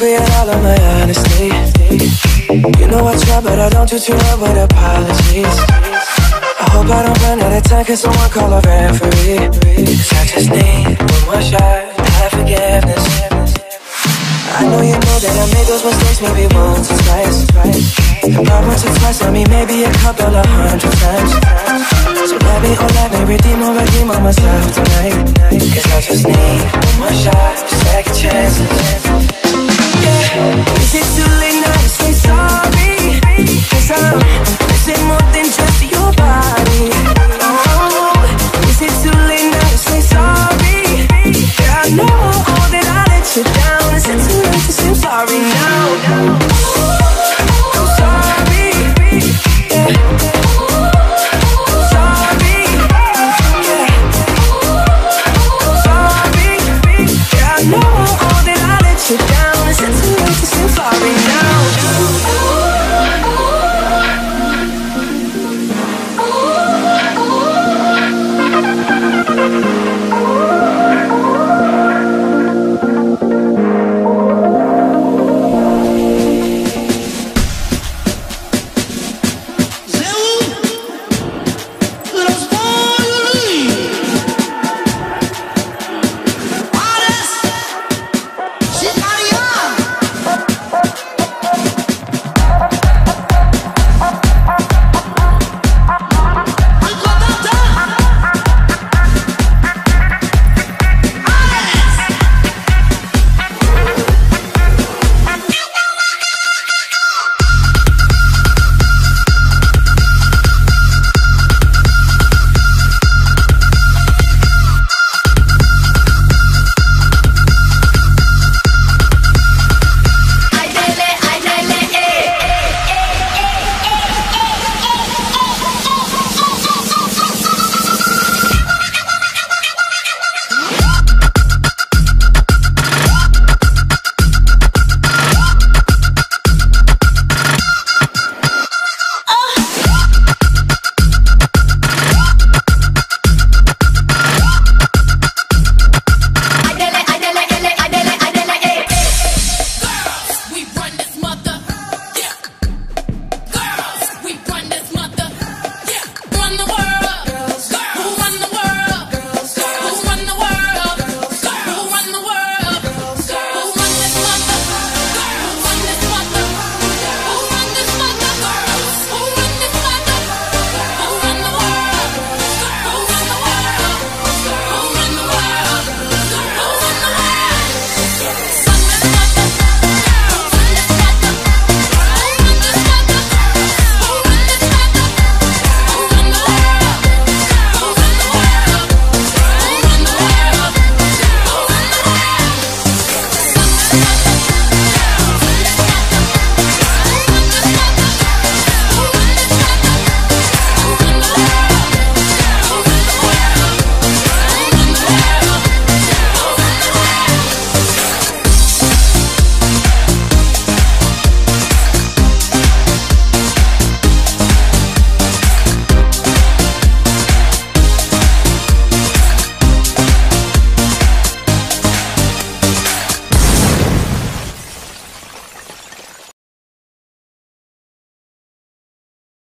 appropriate all of my honesty. You know I try, but I don't do too well with apologies. I hope I don't run out of time, can someone call a referee? Cause I just need one more shot, have forgiveness. I know you know that I made those mistakes maybe once or twice. Not once or twice, I mean maybe a couple of 100 times. So let me redeem on myself tonight. Cause I just need one more shot, second chances. Yeah, is it too late now to say sorry? Cause I'm missing more than just your body. Oh, is it too late now to say sorry? Yeah, I know that I let you down. Is it too late to say sorry now?